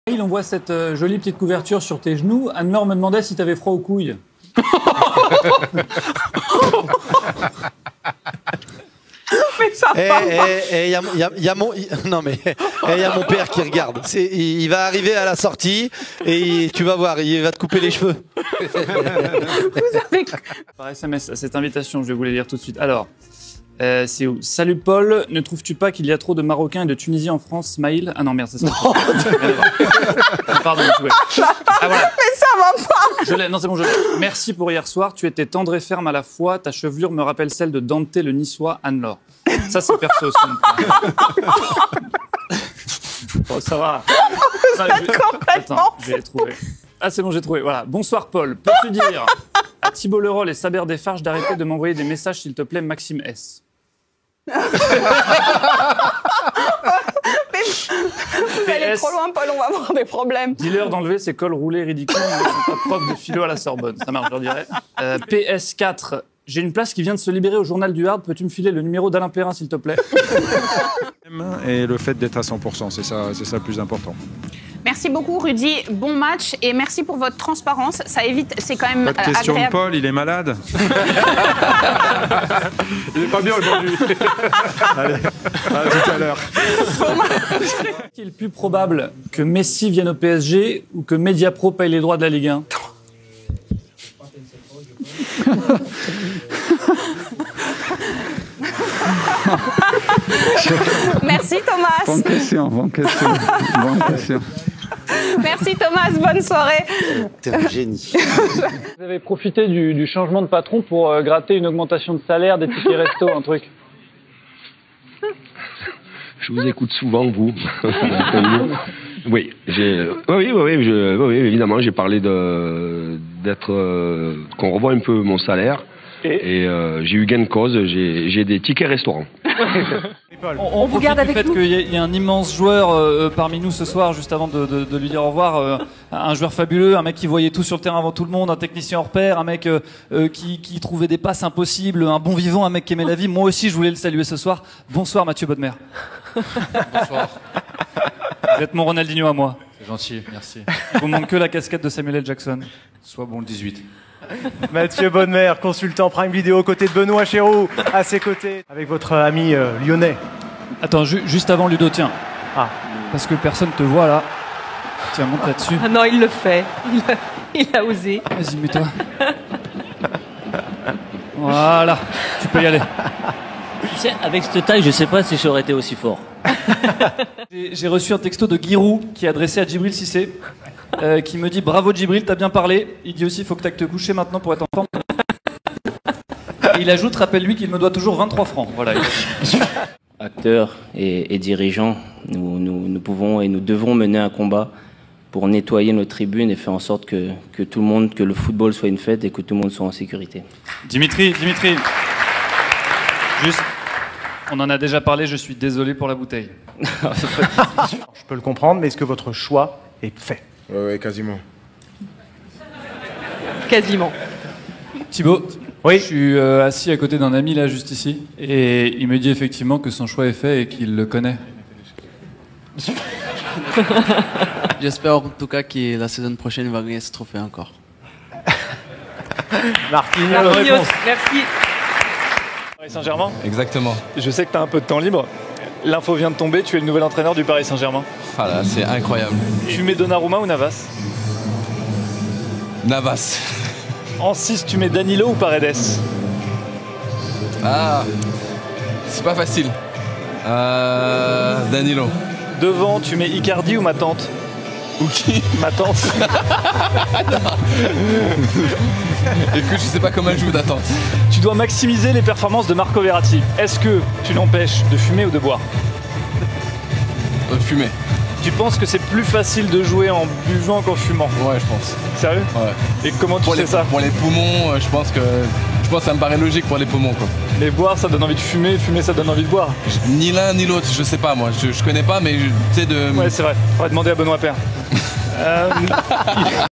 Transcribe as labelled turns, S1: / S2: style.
S1: On voit cette jolie petite couverture sur tes genoux. Anne-Laure me demandait si t'avais froid aux couilles.
S2: Mais ça
S3: il y a mon père qui regarde. Il va arriver à la sortie et tu vas voir, il va te couper les cheveux.
S2: Vous avez...
S1: Par SMS, cette invitation, je vais vous la lire tout de suite. Alors, c'est où? Salut Paul, ne trouves-tu pas qu'il y a trop de Marocains et de Tunisiens en France? Smile. Ah non, merde, c'est ça. Pardon, je ah, voilà.
S2: Mais ça va pas.
S1: Je l'ai. Non, c'est bon, je l'ai. Merci pour hier soir. Tu étais tendre et ferme à la fois. Ta chevelure me rappelle celle de Dante le Niçois, Anne-Laure. Ça, c'est perso aussi. Bon, ça va. Ça, Attends, je vais les trouver. Ah, c'est bon, j'ai trouvé. Voilà. Bonsoir, Paul. Peux-tu dire à Thibault Leroll et Saber Desfarges d'arrêter de m'envoyer des messages, s'il te plaît, Maxime S.
S2: Vous allez trop loin, Paul, on va avoir des problèmes.
S1: Dis-leur d'enlever ces cols roulés ridicules, ils ne sont pas profs de philo à la Sorbonne. Ça marche, je leur dirais. PS4, j'ai une place qui vient de se libérer au Journal du Hard. Peux-tu me filer le numéro d'Alain Perrin, s'il te plaît?
S4: Et le fait d'être à 100%, c'est ça le plus important.
S2: Merci beaucoup, Rudy. Bon match et merci pour votre transparence. Ça évite, c'est quand même
S4: pas de question
S2: agréable.
S4: de Paul, il est malade. Il est pas bien aujourd'hui. Allez, à tout à l'heure.
S1: Est-il plus probable que Messi vienne au PSG ou que Mediapro paye les droits de la Ligue 1?
S2: Merci Thomas.
S5: Bonne question.
S2: Merci Thomas, bonne soirée.
S3: T'es un génie.
S1: Vous avez profité du changement de patron pour gratter une augmentation de salaire, des tickets resto, un truc?
S6: Je vous écoute souvent, vous. Oui, oui, évidemment, j'ai parlé d'être qu'on revoie un peu mon salaire. Et j'ai eu gain de cause, j'ai des tickets restaurants.
S1: On vous garde avec nous. Qu'il y a un immense joueur parmi nous ce soir, juste avant de lui dire au revoir, un joueur fabuleux, un mec qui voyait tout sur le terrain avant tout le monde, un technicien hors pair, un mec qui trouvait des passes impossibles, un bon vivant, un mec qui aimait la vie. Moi aussi, je voulais le saluer ce soir. Bonsoir Mathieu Bodmer.
S7: Bonsoir.
S1: Vous êtes mon Ronaldinho à moi.
S7: C'est gentil, merci.
S1: Il vous manque que la casquette de Samuel L. Jackson.
S7: Sois bon le 18.
S8: Mathieu Bodmer, consultant Prime Video, aux côtés de Benoît Chéroux, à ses côtés, avec votre ami lyonnais.
S1: Attends, juste avant Ludo, tiens.
S8: Ah.
S1: Parce que personne te voit là. Tiens, monte là-dessus.
S9: Ah non, il le fait. Il a osé.
S1: Vas-y, mets-toi. Voilà, tu peux y aller.
S10: Tu sais, avec cette taille, je sais pas si j'aurais été aussi fort.
S1: J'ai reçu un texto de Giroud qui est adressé à Djibril Cissé, qui me dit « Bravo Djibril, t'as bien parlé. Il dit aussi, il faut que t'ailles te coucher maintenant pour être en forme. » Et il ajoute « Rappelle-lui qu'il me doit toujours 23 francs. » Voilà.
S10: Acteurs et dirigeants, nous pouvons et nous devons mener un combat pour nettoyer nos tribunes et faire en sorte que tout le monde, que le football soit une fête et que tout le monde soit en sécurité.
S1: Dimitri, juste, on en a déjà parlé, je suis désolé pour la bouteille.
S8: Je peux le comprendre, mais est-ce que votre choix est fait?
S4: Oui, quasiment.
S9: Quasiment.
S1: Thibaut,
S8: oui.
S1: Je suis assis à côté d'un ami là, juste ici, et il me dit effectivement que son choix est fait et qu'il le connaît.
S11: J'espère en tout cas que la saison prochaine il va gagner ce trophée encore.
S8: Marquinhos,
S9: merci.
S12: Paris Saint-Germain?
S7: Exactement.
S12: Je sais que tu as un peu de temps libre. L'info vient de tomber, tu es le nouvel entraîneur du Paris Saint-Germain.
S7: Voilà, c'est incroyable.
S12: Tu mets Donnarumma ou Navas?
S7: Navas.
S12: En 6, tu mets Danilo ou Paredes?
S7: Ah, c'est pas facile. Danilo.
S12: Devant, tu mets Icardi ou ma tante?
S7: Ou qui?
S12: Ma tante.
S7: Écoute, je sais pas comment elle joue d'attente.
S12: Tu dois maximiser les performances de Marco Verratti. Est-ce que tu l'empêches de fumer ou de boire?
S7: Fumer.
S12: Tu penses que c'est plus facile de jouer en buvant qu'en fumant?
S7: Ouais, je pense.
S12: Sérieux?
S7: Ouais.
S12: Et comment tu sais ça?
S7: Pour les poumons, je pense que ça me paraît logique pour les poumons, quoi.
S12: Mais boire, ça donne envie de fumer, fumer, ça donne envie de boire.
S7: Ni l'un ni l'autre, je sais pas, moi. Je connais pas, mais tu sais de...
S12: Ouais, c'est vrai. Faudrait demander à Benoît Père.